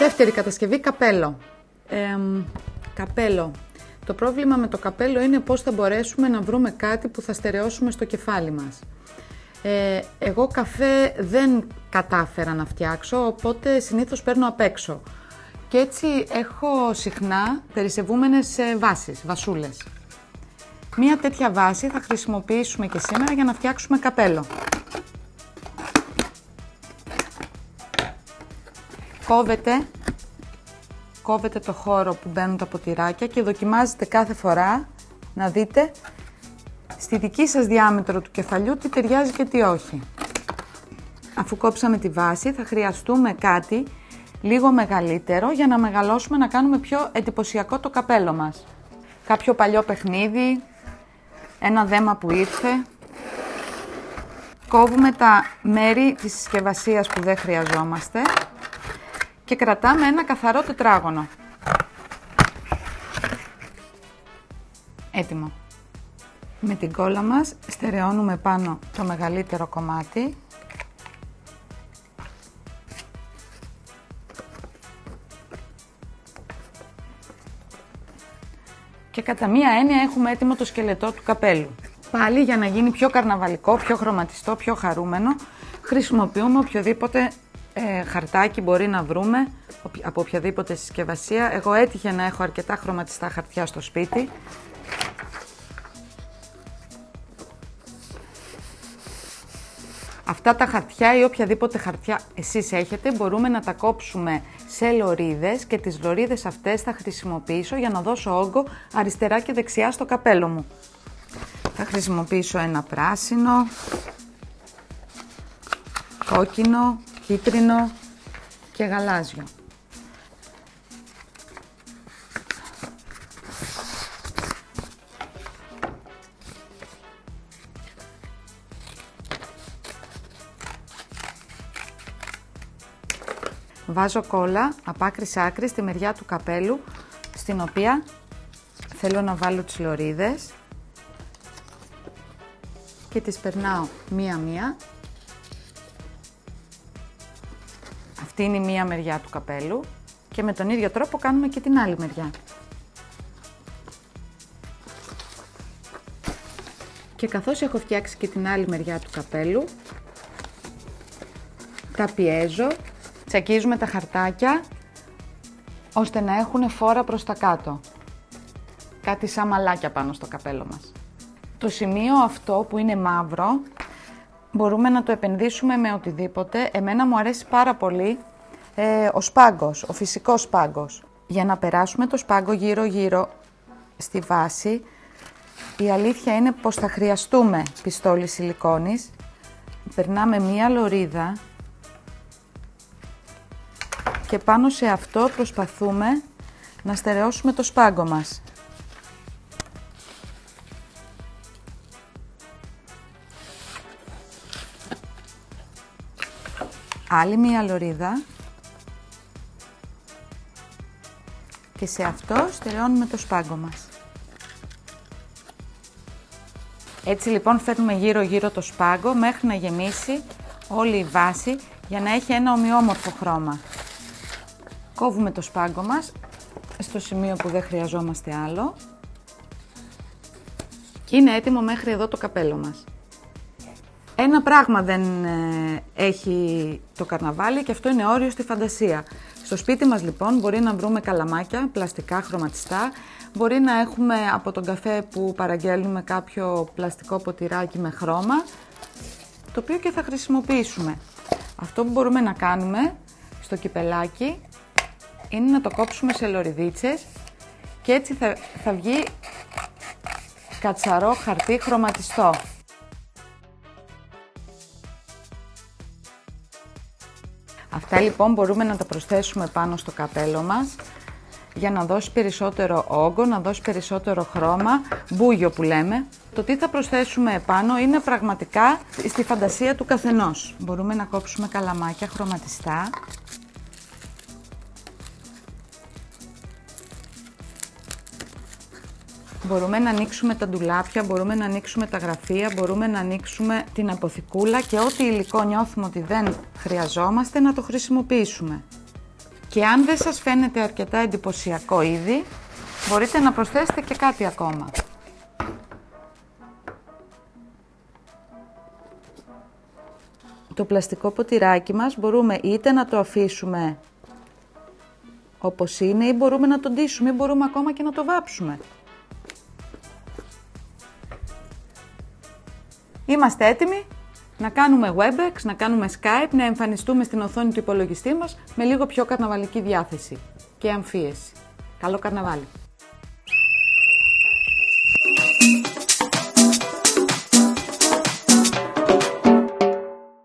Δεύτερη κατασκευή, καπέλο. Καπέλο. Το πρόβλημα με το καπέλο είναι πώς θα μπορέσουμε να βρούμε κάτι που θα στερεώσουμε στο κεφάλι μας. Εγώ καφέ δεν κατάφερα να φτιάξω, οπότε συνήθως παίρνω απ' έξω. Και έτσι έχω συχνά περισεβούμενες βάσεις, βασούλες. Μία τέτοια βάση θα χρησιμοποιήσουμε και σήμερα για να φτιάξουμε καπέλο. Κόβετε το χώρο που μπαίνουν τα ποτηράκια και δοκιμάζετε κάθε φορά να δείτε στη δική σας διάμετρο του κεφαλιού τι ταιριάζει και τι όχι. Αφού κόψαμε τη βάση θα χρειαστούμε κάτι λίγο μεγαλύτερο για να μεγαλώσουμε, να κάνουμε πιο εντυπωσιακό το καπέλο μας. Κάποιο παλιό παιχνίδι, ένα δέμα που ήρθε. Κόβουμε τα μέρη της συσκευασίας που δεν χρειαζόμαστε και κρατάμε ένα καθαρό τετράγωνο. Έτοιμο. Με την κόλλα μας στερεώνουμε πάνω το μεγαλύτερο κομμάτι. Και κατά μία έννοια έχουμε έτοιμο το σκελετό του καπέλου. Πάλι για να γίνει πιο καρναβαλικό, πιο χρωματιστό, πιο χαρούμενο, χρησιμοποιούμε οποιοδήποτε χαρτάκι μπορεί να βρούμε, από οποιαδήποτε συσκευασία. Εγώ έτυχε να έχω αρκετά χρωματιστά χαρτιά στο σπίτι. Αυτά τα χαρτιά ή οποιαδήποτε χαρτιά εσείς έχετε μπορούμε να τα κόψουμε σε λωρίδες και τις λωρίδες αυτές θα χρησιμοποιήσω για να δώσω όγκο αριστερά και δεξιά στο καπέλο μου. Θα χρησιμοποιήσω ένα πράσινο, κόκκινο, κίτρινο και γαλάζιο. Βάζω κόλλα από άκρη σε άκρη στη μεριά του καπέλου, στην οποία θέλω να βάλω τις λωρίδες και τις περνάω μία-μία. Αυτή είναι η μία μεριά του καπέλου και με τον ίδιο τρόπο κάνουμε και την άλλη μεριά. Και καθώς έχω φτιάξει και την άλλη μεριά του καπέλου, τα πιέζω. Τσακίζουμε τα χαρτάκια ώστε να έχουν φόρα προς τα κάτω. Κάτι σαν μαλάκια πάνω στο καπέλο μας. Το σημείο αυτό που είναι μαύρο μπορούμε να το επενδύσουμε με οτιδήποτε. Εμένα μου αρέσει πάρα πολύ ο σπάγκος, ο φυσικός σπάγκος. Για να περάσουμε το σπάγκο γύρω-γύρω στη βάση, η αλήθεια είναι πως θα χρειαστούμε πιστόλι σιλικόνης. Περνάμε μία λωρίδα και πάνω σε αυτό προσπαθούμε να στερεώσουμε το σπάγκο μας. Άλλη μία λωρίδα και σε αυτό στερεώνουμε το σπάγκο μας. Έτσι λοιπόν φέρνουμε γύρω-γύρω το σπάγκο μέχρι να γεμίσει όλη η βάση για να έχει ένα ομοιόμορφο χρώμα. Κόβουμε το σπάγκο μας στο σημείο που δεν χρειαζόμαστε άλλο και είναι έτοιμο μέχρι εδώ το καπέλο μας. Ένα πράγμα δεν έχει το καρναβάλι και αυτό είναι όριο στη φαντασία. Στο σπίτι μας λοιπόν μπορεί να βρούμε καλαμάκια, πλαστικά, χρωματιστά, μπορεί να έχουμε από τον καφέ που παραγγέλνουμε κάποιο πλαστικό ποτηράκι με χρώμα, το οποίο και θα χρησιμοποιήσουμε. Αυτό που μπορούμε να κάνουμε στο κυπελάκι είναι να το κόψουμε σε λωριδίτσες και έτσι θα βγει κατσαρό χαρτί χρωματιστό. Αυτά λοιπόν μπορούμε να τα προσθέσουμε πάνω στο καπέλο μας για να δώσει περισσότερο όγκο, να δώσει περισσότερο χρώμα, μπούγιο που λέμε. Το τι θα προσθέσουμε επάνω είναι πραγματικά στη φαντασία του καθενός. Μπορούμε να κόψουμε καλαμάκια χρωματιστά. Μπορούμε να ανοίξουμε τα ντουλάπια, μπορούμε να ανοίξουμε τα γραφεία, μπορούμε να ανοίξουμε την αποθηκούλα και ό,τι υλικό νιώθουμε ότι δεν χρειαζόμαστε να το χρησιμοποιήσουμε. Και αν δεν σας φαίνεται αρκετά εντυπωσιακό ήδη, μπορείτε να προσθέσετε και κάτι ακόμα. Το πλαστικό ποτηράκι μας μπορούμε είτε να το αφήσουμε όπως είναι ή μπορούμε να το ντύσουμε ή μπορούμε ακόμα και να το βάψουμε. Είμαστε έτοιμοι να κάνουμε Webex, να κάνουμε Skype, να εμφανιστούμε στην οθόνη του υπολογιστή μας με λίγο πιο καρναβαλική διάθεση και αμφίεση. Καλό καρναβάλι!